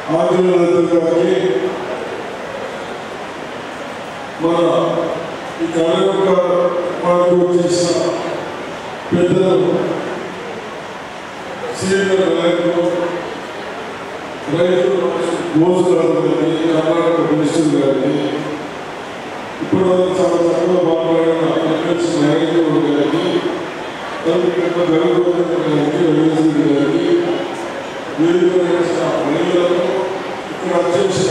ఆంధ్రప్రదేశ్ గారికి మన ఈ కార్యక్రమాలకు చేసిన పెద్దలు సీనియర్ నాయకులు రైతు గోసురాజు గారిని కర్ణాటక మినిస్టర్ గారిని ఇప్పుడు చాలా చక్కగా మాట్లాడిన ఎమ్మెల్సీ నాయకులు గారికి గారికి వేదిక మహిళలకు ఇక్కడ అధ్యక్ష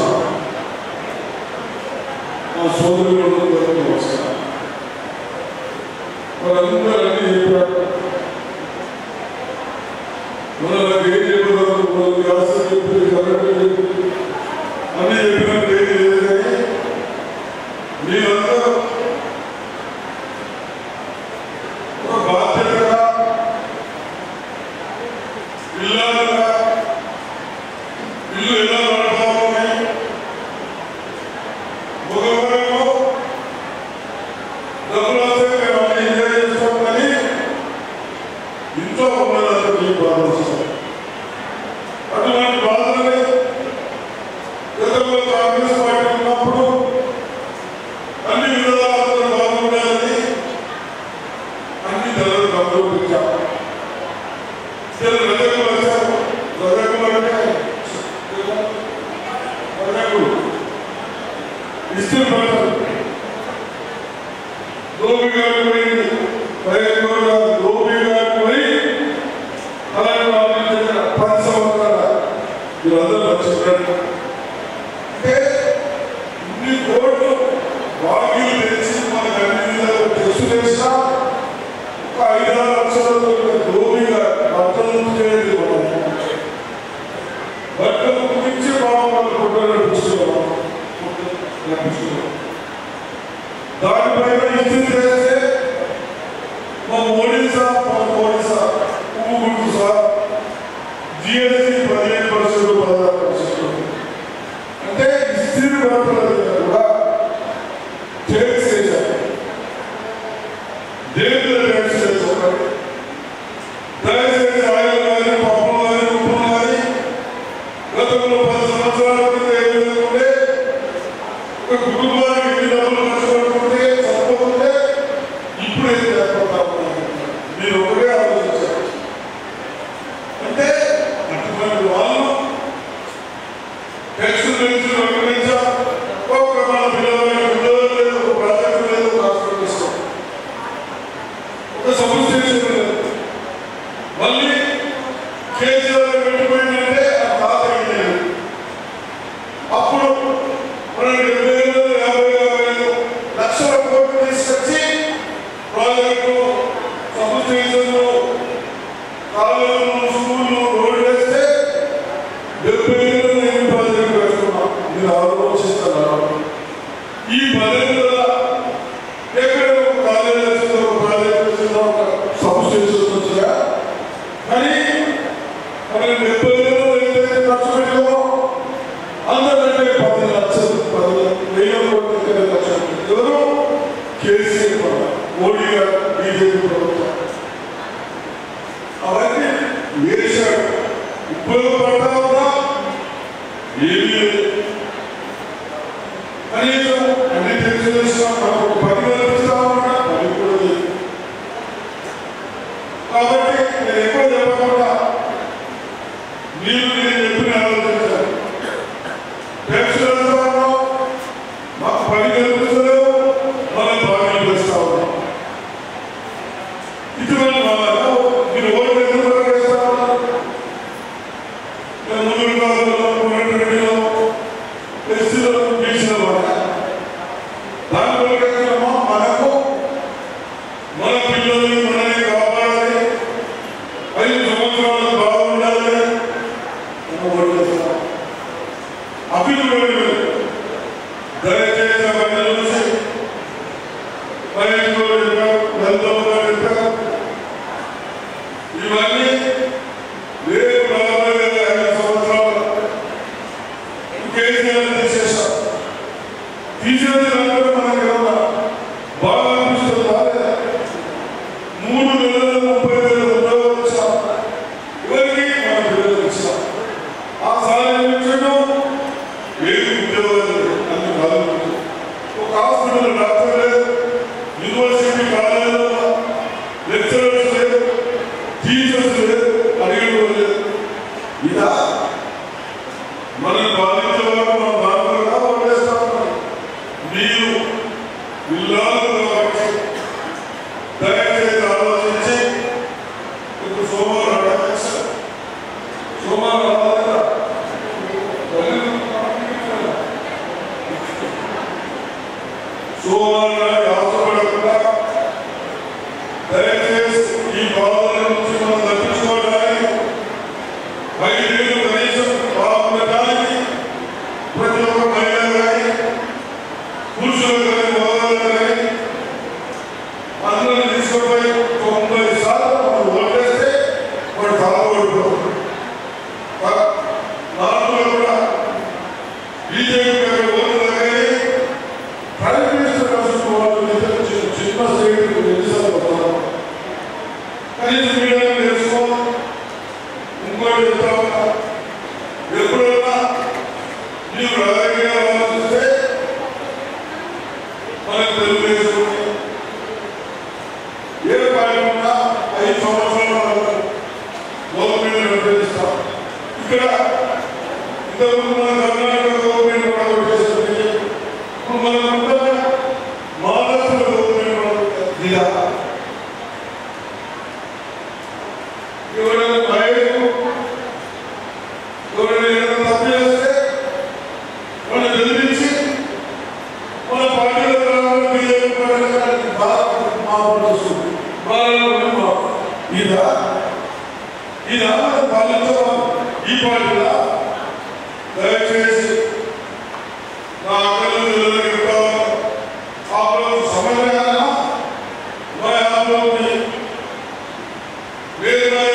మా సోదరులకు నమస్కారం. వాళ్ళందరూ అన్ని చెప్పారు. మనకు ఏం చెప్పారు, మనకు వ్యాసం చెప్పి కరెక్ట్ చెప్పి అన్ని చెప్పినట్టు ఏది లేదు. కానీ మీరందరూ ఒక బాధ్యతగా పిల్లలుగా ఇల్లు ఎలా నడపాలని మగవారేమో డబ్బులు వస్తే మేము అన్ని ఎంజాయ్ చేస్తాం. కానీ ఇంట్లో ఉన్నదంతా మీకు బాధ వస్తుంది. అటువంటి బాధని గతంలో కాంగ్రెస్ పార్టీ ఉన్నప్పుడు అన్ని విధాలు బాగుండాలని అన్ని ధరలు కంప్యూటించాం. రజకులు వచ్చారు. రజకులు అంటే రజకులు ఇస్త్రీ పడతారు. దోబి గారికి పోయింది. దోబి గారికి పోయి అలాంటి వాళ్ళని 10 సంవత్సరాల వీళ్ళందరూ వచ్చింటారు. అంటే ఇన్ని కోట్లు బాకీలు తెచ్చి మనకు అన్ని విధాలు టెస్టు చేసినా ఒక 5-6 లక్షల దోబిగా బట్టలు చేయలేదు. బట్టలు గురించి బాగుంది ఫోటోలు నడిపిస్తున్నాం. దానిపైన ఇచ్చి చేస్తే మా మోడీ సార్ పువ్వు గుర్తు సార్ జిఎస్టీ 15% 16%. అంటే ఇస్త్రీ బట్టల కూడా ట్యాక్స్ చేశారు. దేని ట్యాక్స్ చేశారు? దయచేసి ఆయిల్ కానీ పప్పులు కానీ ఉప్పులు కానీ గతంలో 10 సంవత్సరాల క్రితం ఏ విధంగా ఉంటే ఒక కుటుంబానికి ఎన్ని డబ్బులు ఖర్చు పెట్టుకుంటే సరిపోతుంటే ఇప్పుడు ఏం చేస్తా మీరు ఒకటే ఆలోచించారు. అంటే అటువంటి వాళ్ళు ట్యాక్స్ గురించి వివరించారు. ఒక మన పిల్లలకి ఉద్యోగం లేదు, ఒక ప్రాజెక్టు లేదు, హాస్పిటల్ ఇస్తాం, ఒక సబ్స్టేషన్ లేదు. మళ్ళీ కేసీఆర్ పెట్టిపోయిందంటే ఆ తాత లేదు. అప్పుడు మనం 70,000 లక్షల కోట్లు తీసుకొచ్చి ప్రాజెక్టు సబ్స్టేషన్లు కాలువలు స్కూళ్ళు రోడ్లు వేస్తే 70,000 ఎన్ని ప్రాజెక్టులు వేసుకున్నాం. మీరు ఆలోచిస్తున్నారు. ఈ 10 ఎక్కడ ఒక కాలేజీ వచ్చిందో, ఒక ప్రాజెక్ట్ వచ్చిందో, ఒక సబ్స్టేషన్ వచ్చిందా? కానీ మనం 70,000 ఏదైతే ఖర్చు పెట్టామో అందరికంటే 10 లక్షలు 10,000 కోట్ల ఖర్చు ఎవరు? కేసీఆర్, మోడీ గారు, బీజేపీ ప్రభుత్వం. అవన్నీ వేశాడు. ఉపయోగపడతా ఉందా? ఏమీ లేదు. కనీసం అన్ని తెలిసిన మనకు 10 కల్పిస్తామన్నా అది కూడా లేదు. కాబట్టి నేను ఎక్కువ చెప్పకుండా నేను చెప్పిన ఆలోచించాను. ట్యాక్స్ వేస్తా మాకు 10 కల్పిస్తలేవు, మనం బాకీలు వేస్తా ఉన్నాం. ఇటువంటి మీరు ఓటు ఎందుకు వేస్తా ఉన్నారు? ముందు కాలంలో 2022లో ఎస్సీలో బీసీలో దాని వల్ల మనకు మన పిల్లల్ని మనల్ని కాపాడాలి, 5 సంవత్సరాలు బాగుండాలి. అభివృద్ధి దయచేసి అవన్నీ చూసి మహేష్ గారు చెప్పారు, ఇవన్నీ రేపు రాబోయే 5 సంవత్సరాలు కేసీఆర్ తీసేశారు. తీసేది మనకి బాగా అనిపిస్తుంది. 3 నెలల 30,000 ఉద్యోగాలు ఇచ్చాం. ఎవరికి మన పిల్లలకు ఇచ్చాం. ఆ సాయం ఇచ్చడం మనం బాధించే వాళ్ళు మనం దాంట్లో వదిలేస్తాం. మీరు ఇల్లాలు కాబట్టి దయచేసి ఆలోచించి ఇప్పుడు సోమవారం సోమవారం ఆశపడకుండా దయచేసి ఈ బాధల నుంచి మనం తప్పించుకోవడానికి 5 ఏళ్ళు కనీసం బాగుండటానికి ప్రతి ఒక్క మహిళ కానీ పురుషులు కానీ మగవాళ్ళు కానీ అందరినీ తీసుకుపోయి 90% మనం ఓటేస్తే వాడు తలబడిపోతుంది. నార్మల్గా కూడా బీజేపీ ఓట్లు కానీ ప్రైమ్ మినిస్టర్ చిన్న స్టేట్ ఎన్నిసార్లు వస్తాం కనీసం మీడియా తెలుసుకో. ఇంకోటి చెప్తా ఉన్నా, ఎప్పుడైనా నీవు రాజకీయాలు ఆలోచిస్తే మనకు తెలుగుదేశం ఏ పార్టీ ఉన్నా 5 సంవత్సరాలు గవర్నమెంట్ నిర్వహిస్తాం. ఇక్కడ ఇంతకుముందు మన కర్ణాటక గవర్నమెంట్ కూడా చేస్తుంది. ఇప్పుడు మనం మహారాష్ట్ర గవర్నమెంట్ దిగా ఎవరైనా నాయకులు ఎవరైనా ఏదైనా తప్పు చేస్తే వాళ్ళు బెదిరించి మన పార్టీలో బీజేపీ వస్తుంది. ఇది పాలించడం ఈ పార్టీలో దయచేసి నా అక్కలు आप लोग समझ रहे हैं ना, मैं आप लोग मेरे